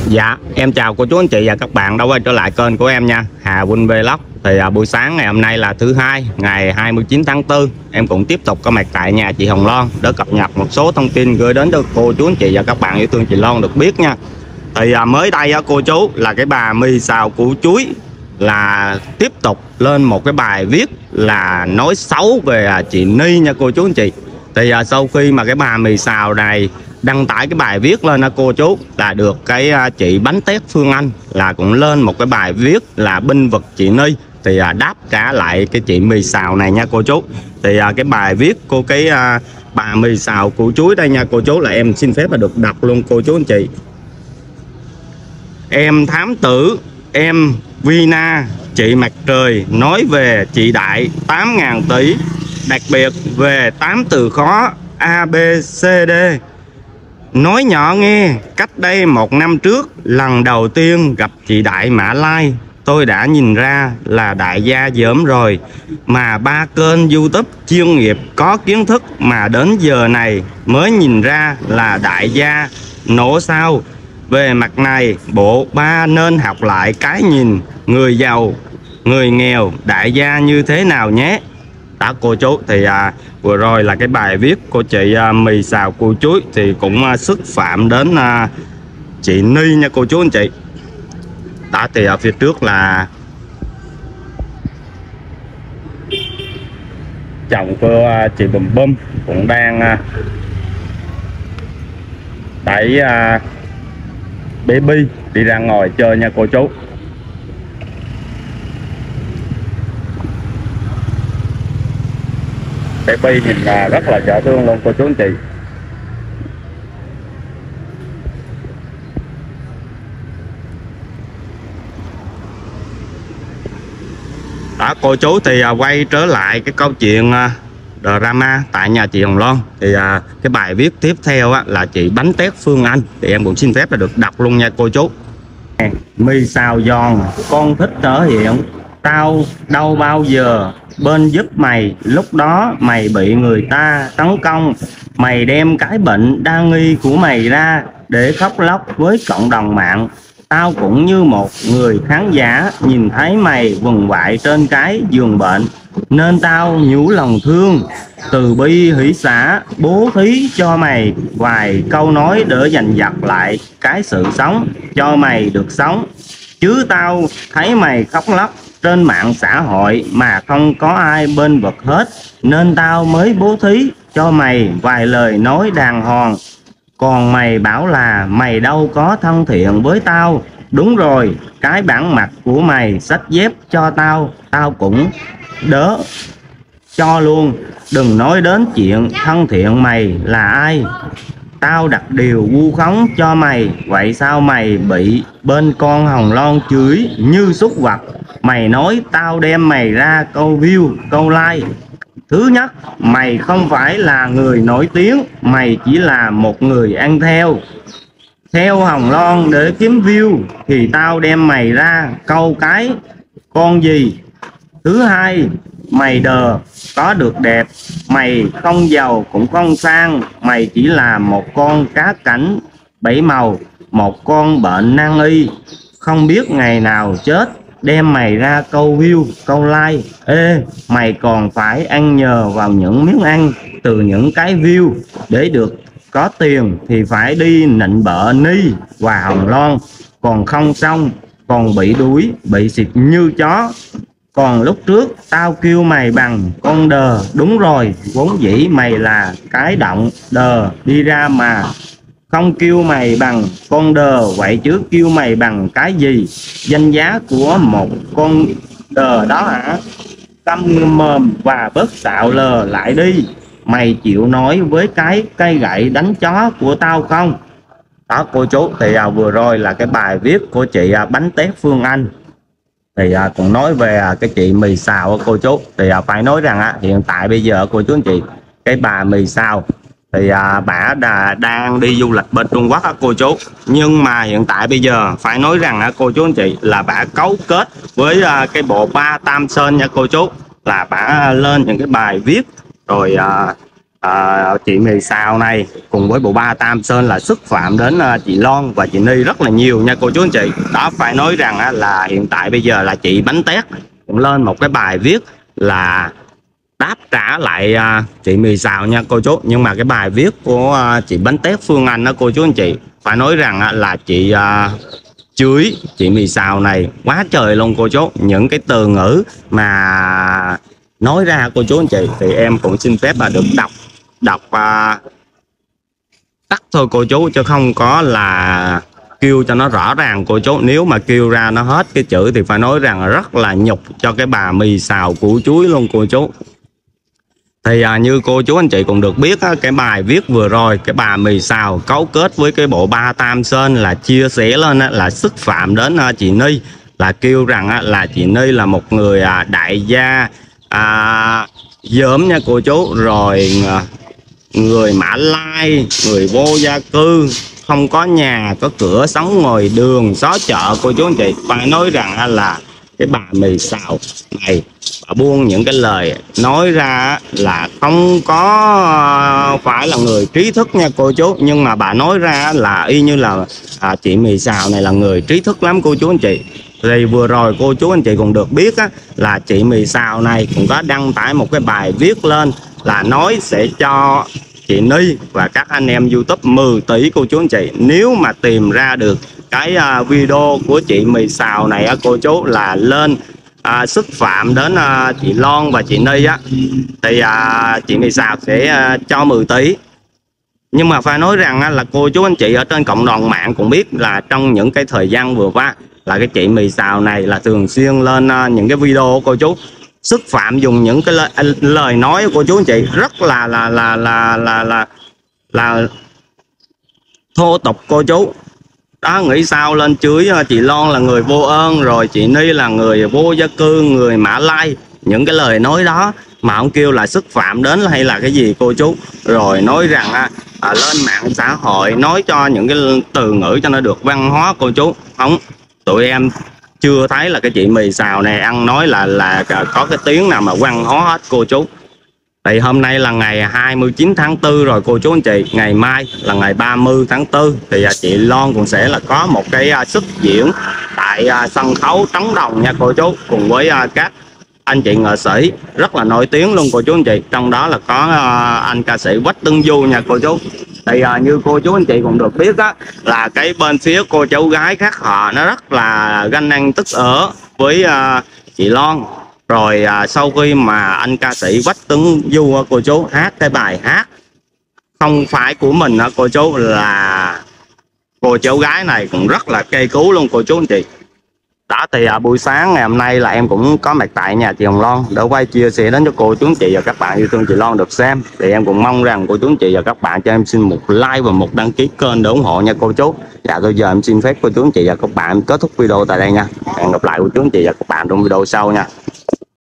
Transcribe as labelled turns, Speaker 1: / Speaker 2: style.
Speaker 1: Dạ, em chào cô chú anh chị và các bạn đã quay trở lại kênh của em nha, Hà Vinh Vlog. Thì buổi sáng ngày hôm nay là thứ hai, ngày 29 tháng 4. Em cũng tiếp tục có mặt tại nhà chị Hồng Loan để cập nhật một số thông tin gửi đến cho cô chú anh chị và các bạn yêu thương chị Loan được biết nha. Thì mới đây cô chú là cái bà mì xào củ chuối là tiếp tục lên một cái bài viết là nói xấu về chị Ni nha cô chú anh chị. Thì sau khi mà cái bà mì xào này đăng tải cái bài viết lên cô chú, là được cái chị bánh tét Phương Anh là cũng lên một cái bài viết là binh vực chị Ni, thì đáp trả lại cái chị mì xào này nha cô chú. Thì cái bài viết của cái bà mì xào củ chuối đây nha cô chú, là em xin phép là được đọc luôn cô chú anh chị. Em thám tử, em Vina, chị mặt trời nói về chị Đại 8.000 tỷ, đặc biệt về 8 từ khó A, B, C, D. Nói nhỏ nghe, cách đây 1 năm trước, lần đầu tiên gặp chị Đại Mã Lai, tôi đã nhìn ra là đại gia dởm rồi. Mà 3 kênh YouTube chuyên nghiệp có kiến thức mà đến giờ này mới nhìn ra là đại gia nổ sao. Về mặt này, bộ ba nên học lại cái nhìn người giàu, người nghèo, đại gia như thế nào nhé. Đó cô chú, thì vừa rồi là cái bài viết của chị mì xào củ chuối thì cũng xúc phạm đến chị Ni nha cô chú anh chị. Đó, thì ở phía trước là chồng của chị Bùm Bum cũng đang đẩy baby đi ra ngoài chơi nha cô chú. Baby nhìn rất là dễ thương luôn cô chú anh chị. Đó cô chú, thì quay trở lại cái câu chuyện drama tại nhà chị Hồng Loan. Thì cái bài viết tiếp theo là chị bánh tét Phương Anh, thì em cũng xin phép là được đọc luôn nha cô chú. Mì xào giòn, con thích thể hiện tao đâu bao giờ bên giúp mày, lúc đó mày bị người ta tấn công, mày đem cái bệnh đa nghi của mày ra để khóc lóc với cộng đồng mạng. Tao cũng như một người khán giả nhìn thấy mày quằn quại trên cái giường bệnh, nên tao nhủ lòng thương, từ bi hỷ xả, bố thí cho mày vài câu nói để dành dật lại cái sự sống, cho mày được sống. Chứ tao thấy mày khóc lóc trên mạng xã hội mà không có ai bên vực hết, nên tao mới bố thí cho mày vài lời nói đàng hoàng. Còn mày bảo là mày đâu có thân thiện với tao. Đúng rồi, cái bản mặt của mày xách dép cho tao, tao cũng đỡ cho luôn. Đừng nói đến chuyện thân thiện mày là ai. Tao đặt điều vu khống cho mày, vậy sao mày bị bên con Hồng Loan chửi như súc vật? Mày nói tao đem mày ra câu view, câu like. Thứ nhất, mày không phải là người nổi tiếng, mày chỉ là một người ăn theo Hồng Loan để kiếm view, thì tao đem mày ra câu cái con gì. Thứ hai, mày đờ có được đẹp, mày không giàu cũng không sang, mày chỉ là một con cá cảnh 7 màu, một con bệnh nan y, không biết ngày nào chết, đem mày ra câu view, câu like. Ê, mày còn phải ăn nhờ vào những miếng ăn từ những cái view để được có tiền, thì phải đi nịnh bợ Ni và Hồng Loan, còn không xong còn bị đuổi, bị xịt như chó. Còn lúc trước tao kêu mày bằng con đờ, đúng rồi, vốn dĩ mày là cái động đờ đi ra mà không kêu mày bằng con đờ, vậy chứ kêu mày bằng cái gì? Danh giá của một con đờ đó hả? Câm mồm và bớt xạo lờ lại đi. Mày chịu nói với cái cây gậy đánh chó của tao không? Đó cô chú, thì vừa rồi là cái bài viết của chị bánh tét Phương Anh. Thì cũng nói về cái chị mì xào cô chú. Thì phải nói rằng hiện tại bây giờ cô chú anh chị, cái bà mì xào thì bả đang đi du lịch bên Trung Quốc cô chú. Nhưng mà hiện tại bây giờ phải nói rằng cô chú anh chị là bả cấu kết với cái bộ ba Tam Sơn nha cô chú, là bả lên những cái bài viết rồi chị Mì Xào này cùng với bộ ba Tam Sơn là xúc phạm đến chị Loan và chị Ni rất là nhiều nha cô chú anh chị. Đó, phải nói rằng là hiện tại bây giờ là chị Bánh Tét cũng lên một cái bài viết là đáp trả lại chị Mì Xào nha cô chú. Nhưng mà cái bài viết của chị Bánh Tét Phương Anh đó cô chú anh chị, phải nói rằng là chị chửi chị Mì Xào này quá trời luôn cô chú. Những cái từ ngữ mà nói ra cô chú anh chị thì em cũng xin phép được đọc tắt thôi cô chú, chứ không có là kêu cho nó rõ ràng cô chú. Nếu mà kêu ra nó hết cái chữ thì phải nói rằng rất là nhục cho cái bà Mì Xào củ chuối luôn cô chú. Thì như cô chú anh chị cũng được biết cái bài viết vừa rồi cái bà Mì Xào cấu kết với cái bộ ba Tam Sơn là chia sẻ lên là xúc phạm đến chị Ni, là kêu rằng là chị Ni là một người đại gia dởm nha cô chú, rồi người Mã Lai, người vô gia cư, không có nhà có cửa, sống ngoài đường xó chợ cô chú anh chị. Phải nói rằng là cái bà Mì Xào này bà buông những cái lời nói ra là không có phải là người trí thức nha cô chú, nhưng mà bà nói ra là y như là chị Mì Xào này là người trí thức lắm cô chú anh chị. Thì vừa rồi cô chú anh chị cũng được biết là chị Mì Xào này cũng có đăng tải một cái bài viết lên là nói sẽ cho chị Ni và các anh em YouTube 10 tỷ cô chú anh chị nếu mà tìm ra được cái video của chị Mì Xào này cô chú, là lên xúc phạm đến chị Loan và chị Ni thì chị Mì Xào sẽ cho 10 tỷ. Nhưng mà phải nói rằng là cô chú anh chị ở trên cộng đồng mạng cũng biết là trong những cái thời gian vừa qua là cái chị Mì Xào này là thường xuyên lên những cái video của cô chú xúc phạm, dùng những cái lời nói của cô chú anh chị rất là thô tục cô chú. Đó, nghĩ sao lên chửi chị Loan là người vô ơn, rồi chị Ni là người vô gia cư, người Mã Lai, những cái lời nói đó mà ông kêu là xúc phạm đến hay là cái gì cô chú. Rồi nói rằng lên mạng xã hội nói cho những cái từ ngữ cho nó được văn hóa cô chú. Không, tụi em chưa thấy là cái chị Mì Xào này ăn nói là có cái tiếng nào mà văn hóa hết cô chú. Thì hôm nay là ngày 29 tháng 4 rồi cô chú anh chị, ngày mai là ngày 30 tháng 4 thì chị Loan cũng sẽ là có một cái xuất diễn tại sân khấu Trống Đồng nha cô chú, cùng với các anh chị nghệ sĩ rất là nổi tiếng luôn cô chú anh chị. Trong đó là có anh ca sĩ Quách Tưng Du nha cô chú. Thì như cô chú anh chị cũng được biết là cái bên phía cô cháu gái khác họ nó rất là ganh ăn tức ở với chị Loan. Rồi sau khi mà anh ca sĩ Quách Tưng Du cô chú hát cái bài hát không phải của mình cô chú, là cô cháu gái này cũng rất là cây cú luôn cô chú anh chị. Đó, thì buổi sáng ngày hôm nay là em cũng có mặt tại nhà chị Hồng Loan để quay chia sẻ đến cho cô chú anh chị và các bạn yêu thương chị Loan được xem. Thì em cũng mong rằng cô chú anh chị và các bạn cho em xin một like và một đăng ký kênh để ủng hộ nha cô chú. Dạ bây giờ em xin phép cô chú anh chị và các bạn kết thúc video tại đây nha. Hẹn gặp lại cô chú anh chị và các bạn trong video sau nha.